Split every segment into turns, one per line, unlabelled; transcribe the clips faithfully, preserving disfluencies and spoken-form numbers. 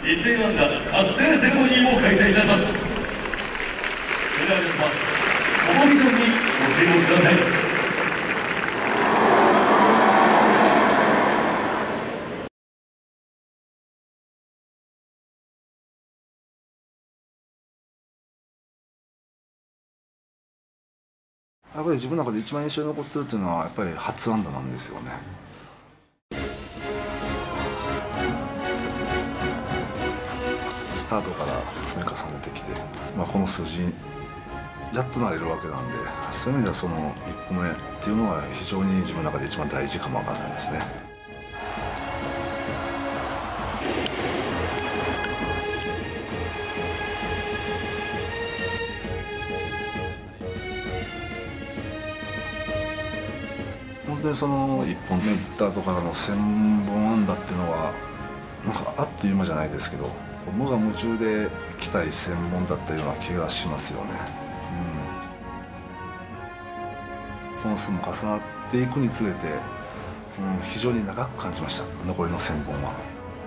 一斉安打達成セレモニーを開催いたします。それでは皆様、このビジョンにご注目ください。
やっぱり自分の中で一番印象に残ってるっていうのはやっぱり初安打なんですよね。スタートから積み重ねてきて、まあ、この数字にやっとなれるわけなんで、そういう意味ではその一歩目っていうのは非常に自分の中で一番大事かもわからないですね。本当にそのいっぽんめ打った後からのせんぼん安打っていうのはなんかあっという間じゃないですけど、無我夢中で期待せんぼんだったような気がしますよね。うん、本数も重なっていくにつれて、うん、非常に長く感じました、残りのせんぼんは。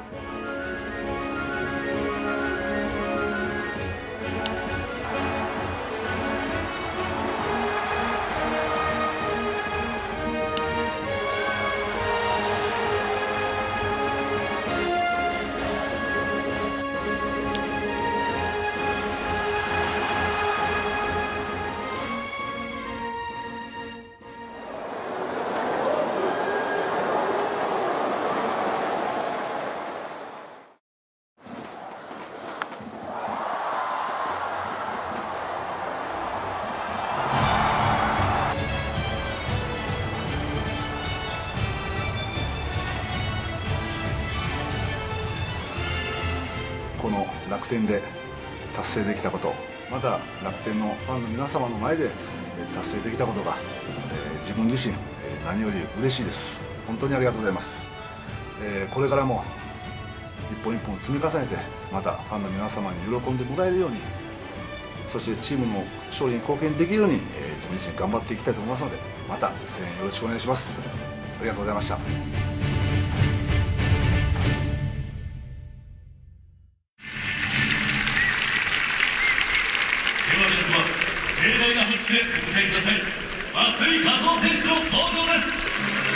この楽天で達成できたこと、また楽天のファンの皆様の前で達成できたことが、えー、自分自身、えー、何より嬉しいです。本当にありがとうございます。えー、これからも一本一本積み重ねて、またファンの皆様に喜んでもらえるように、そしてチームの勝利に貢献できるように、えー、自分自身頑張っていきたいと思いますので、また声援よろしくお願いします。ありがとうございました。
盛大な拍手でお迎えください。松井稼頭央選手の登場です。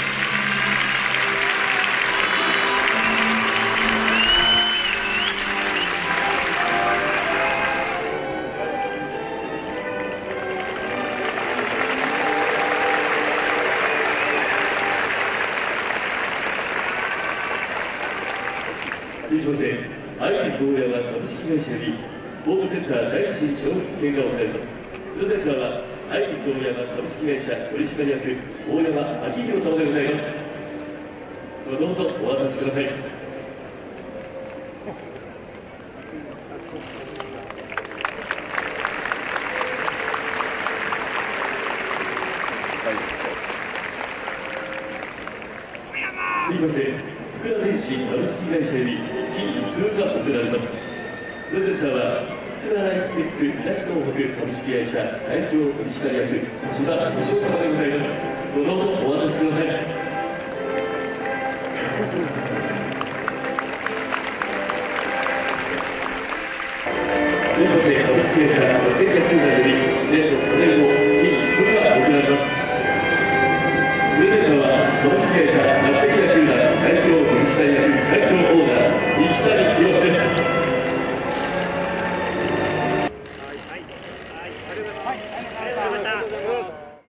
続きまして、アイリスオーヤマ株式会社よりホームセンター第一新商品券が行われます。プレゼンターはアイリスオーヤマ株式会社取締役大山明宏様でございます。どうぞお渡しください。続きまして福田電子株式会社より金一封が贈られます。プレゼンターは福田ライフテック南東北株式会社代表取締役千葉敏夫様でございます。どうぞお渡しください。続きまして株式会社ロッテリア球団より年度パネルの金一封が贈られます。プレゼンターは株式会社ロッテリア球団代表取締役会長オーナー三木谷博です。
はい、ありがとうございました。